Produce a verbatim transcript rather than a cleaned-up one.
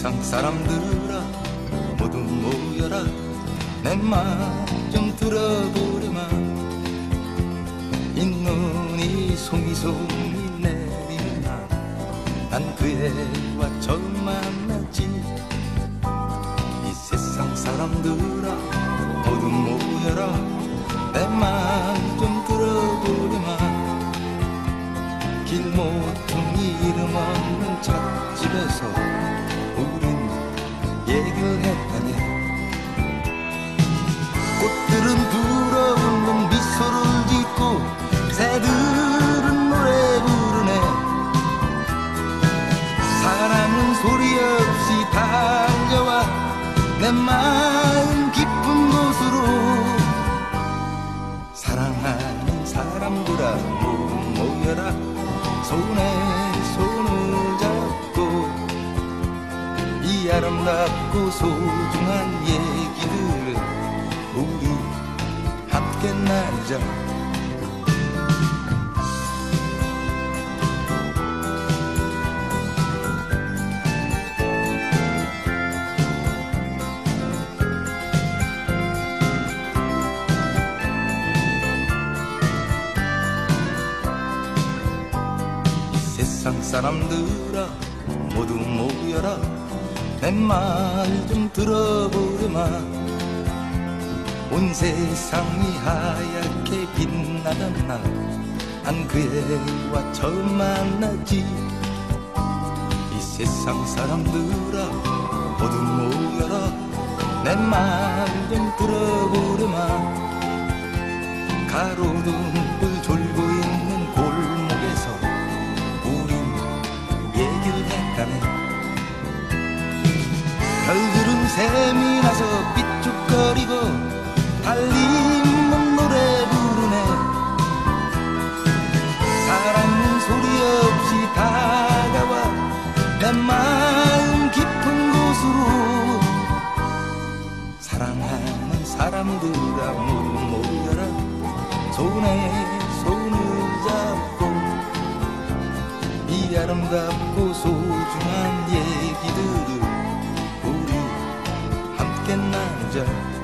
세상 사람들아 모두 모여라 내 말 좀 들어보렴아. 이 눈이 송이송이 내리는 날 난 그 애와 처음 만났지. 이 세상 사람들아 모두 모여라 내 말 좀 들어보렴아. 길 모퉁이 이름 없는 찻집에서 우린 얘기를 했다네. 꽃들은 불어오는 미소를 짓고 새들은 노래 부르네. 사랑은 소리 없이 달려와 내 마음 깊은 곳으로. 사랑하는 사람들아 모두 모여라 손에 손을 잡고 이 아름답고 소중한 얘기들을 우리 함께 나누자. 이 세상 사람들아 모두 모여라 내 말 좀 들어보렴아. 온 세상이 하얗게 빛나던 날 난 그 애와 처음 만났지. 이 세상 사람들아 모두 모여라 내 말 좀 들어보렴아. 가로등불 졸고 있는 골목에서 우린 얘기를 했다네. 별들은 샘이 나서 삐죽거리고 달리는 노래 부르네. 사랑은 소리 없이 다가와 내 마음 깊은 곳으로. 사랑하는 사람들아 모두 모여라 손에 손을 잡고 이 아름답고 소중한 얘기들을 우리 함께 나누자.